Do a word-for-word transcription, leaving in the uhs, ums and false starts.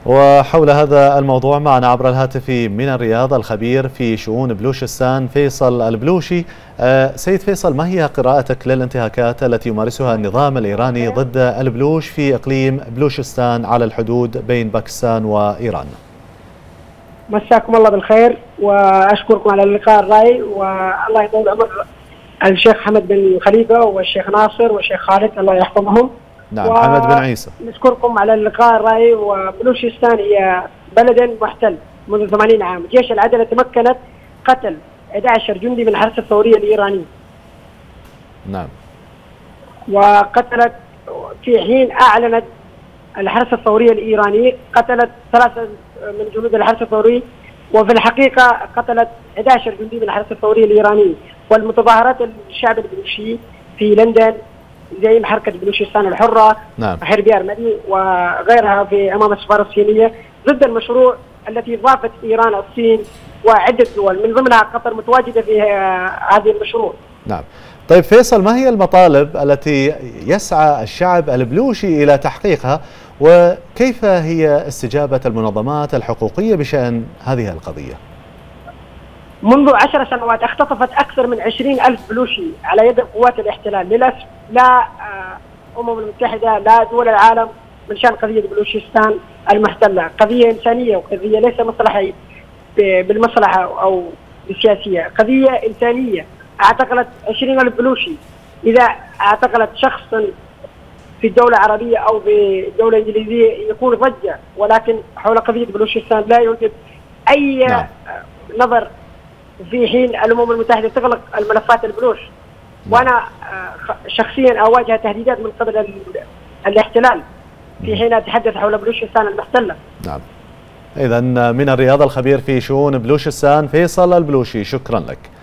وحول هذا الموضوع معنا عبر الهاتف من الرياض الخبير في شؤون بلوشستان فيصل البلوشي. سيد فيصل، ما هي قراءتك للانتهاكات التي يمارسها النظام الإيراني ضد البلوش في إقليم بلوشستان على الحدود بين باكستان وإيران؟ مساكم الله بالخير وأشكركم على اللقاء الرائع، والله يطول عمر الشيخ حمد بن خليفة والشيخ ناصر والشيخ خالد الله يحفظهم. نعم، حمد بن عيسى. نشكركم على اللقاء الرائع. وبلوشستان هي بلد محتل منذ ثمانين عام. جيش العدل تمكنت قتل أحد عشر جندي من الحرس الثوري الإيراني. نعم. وقتلت في حين أعلنت الحرس الثوري الإيراني قتلت ثلاثة من جنود الحرس الثوري، وفي الحقيقة قتلت أحد عشر جندي من الحرس الثوري الإيراني. والمتظاهرات الشعب البلوشي في لندن زي حركة بلوشستان الحرة، نعم، حربي أرمني وغيرها في أمام السفارة الصينية ضد المشروع التي ضافت إيران الصين وعدة دول من ضمنها قطر متواجدة في هذه المشروع. نعم. طيب فيصل، ما هي المطالب التي يسعى الشعب البلوشي إلى تحقيقها، وكيف هي استجابة المنظمات الحقوقية بشأن هذه القضية؟ منذ عشر سنوات اختطفت أكثر من عشرين ألف بلوشي على يد قوات الاحتلال. للأسف لا الأمم المتحدة لا دول العالم من شأن قضية بلوشستان المحتلة. قضية إنسانية، وقضية ليس مصلحة بالمصلحة أو بالسياسية، قضية إنسانية. اعتقلت عشرين ألف بلوشي. إذا اعتقلت شخصا في الدولة العربية أو في دولة إنجليزية يكون ضجة، ولكن حول قضية بلوشستان لا يوجد أي نعم. نظر، في حين الأمم المتحدة تغلق الملفات البلوش. وأنا شخصيا أواجه تهديدات من قبل الاحتلال في حين أتحدث حول بلوشستان المحتلة. نعم. إذن من الرياض الخبير في شؤون بلوشستان فيصل البلوشي، شكرا لك.